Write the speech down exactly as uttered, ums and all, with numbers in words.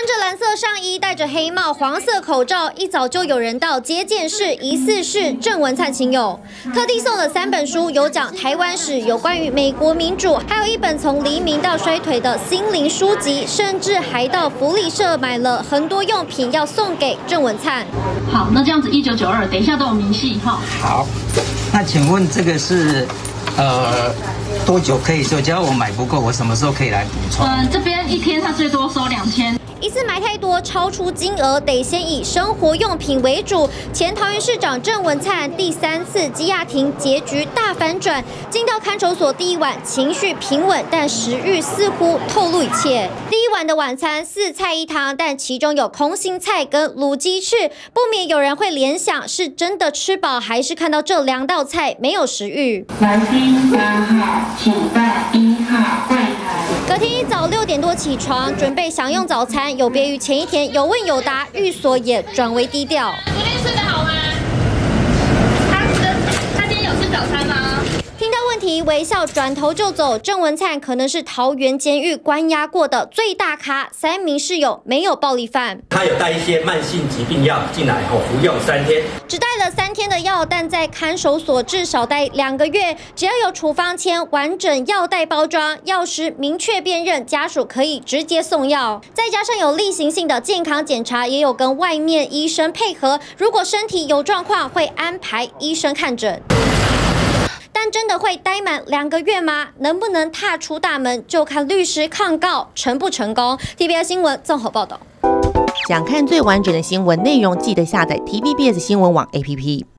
着蓝色上衣，戴着黑帽、黄色口罩，一早就有人到接见室，疑似是郑文灿亲友，特地送了三本书，有讲台湾史，有关于美国民主，还有一本从黎明到衰退的心灵书籍，甚至还到福利社买了很多用品要送给郑文灿。 好，那这样子一九九二，等一下都有明细哈。 好，那请问这个是呃多久可以收？假如我买不够，我什么时候可以来补充？ 嗯、呃，这边一天他最多收两千。 一次买太多，超出金额，得先以生活用品为主。前桃园市长郑文灿第三次羁押庭结局大反转，进到看守所第一晚，情绪平稳，但食欲似乎透露一切。第一晚的晚餐四菜一汤，但其中有空心菜跟卤鸡翅，不免有人会联想，是真的吃饱，还是看到这两道菜没有食欲？ 来宾三号，请到一号柜台。 隔天一早六点多起床，准备享用早餐。有别于前一天有问有答，寓所也转为低调。 昨天睡得好吗？他他今天有吃早餐吗？ 听到问题，微笑转头就走。郑文灿可能是桃园监狱关押过的最大咖，三名室友没有暴力犯。 他有带一些慢性疾病药进来后服用三天， 只带了三天的药，但在看守所至少待两个月。只要有处方签、完整药袋包装、药师明确辨认，家属可以直接送药。再加上有例行性的健康检查，也有跟外面医生配合，如果身体有状况，会安排医生看诊。但真的会待满两个月吗？能不能踏出大门，就看律师抗告成不成功。T V B S 新闻综合报道。 想看最完整的新闻内容，记得下载 T V B S 新闻网 A P P。